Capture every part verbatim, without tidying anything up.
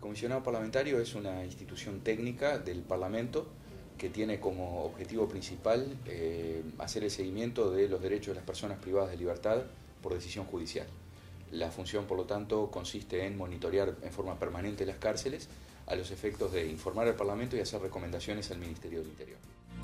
comisionado parlamentario es una institución técnica del Parlamento que tiene como objetivo principal eh, hacer el seguimiento de los derechos de las personas privadas de libertad por decisión judicial. La función, por lo tanto, consiste en monitorear en forma permanente las cárceles a los efectos de informar al Parlamento y hacer recomendaciones al Ministerio del Interior.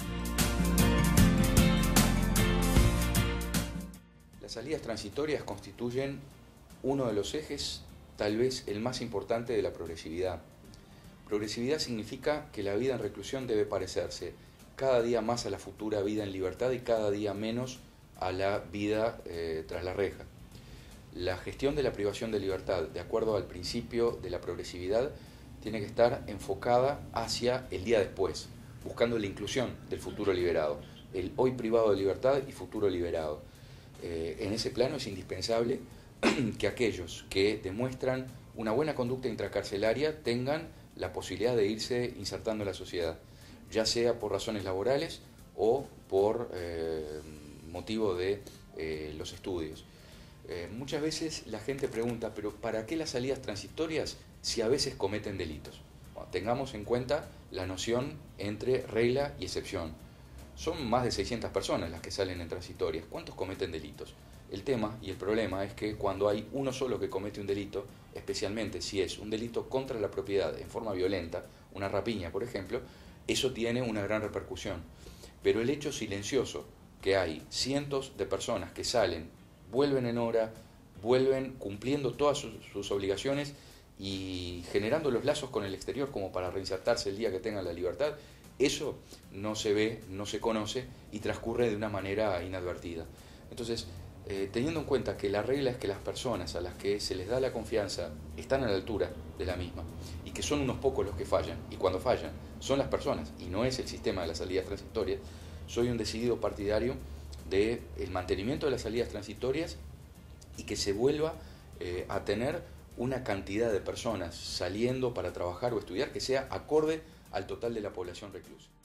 Las salidas transitorias constituyen uno de los ejes, tal vez el más importante, de la progresividad. Progresividad significa que la vida en reclusión debe parecerse cada día más a la futura vida en libertad y cada día menos a la vida eh, tras la reja. La gestión de la privación de libertad, de acuerdo al principio de la progresividad, tiene que estar enfocada hacia el día después, buscando la inclusión del futuro liberado, el hoy privado de libertad y futuro liberado. Eh, en ese plano es indispensable que aquellos que demuestran una buena conducta intracarcelaria tengan la posibilidad de irse insertando en la sociedad, ya sea por razones laborales o por eh, motivo de eh, los estudios. Eh, muchas veces la gente pregunta, pero ¿para qué las salidas transitorias si a veces cometen delitos? Bueno, tengamos en cuenta la noción entre regla y excepción. Son más de seiscientas personas las que salen en transitorias. ¿Cuántos cometen delitos? El tema y el problema es que cuando hay uno solo que comete un delito, especialmente si es un delito contra la propiedad en forma violenta, una rapiña por ejemplo, eso tiene una gran repercusión. Pero el hecho silencioso que hay cientos de personas que salen, vuelven en hora, vuelven cumpliendo todas sus, sus obligaciones y generando los lazos con el exterior como para reinsertarse el día que tengan la libertad, eso no se ve, no se conoce y transcurre de una manera inadvertida. Entonces, eh, teniendo en cuenta que la regla es que las personas a las que se les da la confianza están a la altura de la misma y que son unos pocos los que fallan, y cuando fallan son las personas y no es el sistema de las salidas transitorias, soy un decidido partidario del mantenimiento de las salidas transitorias y que se vuelva eh, a tener una cantidad de personas saliendo para trabajar o estudiar que sea acorde al total de la población reclusa.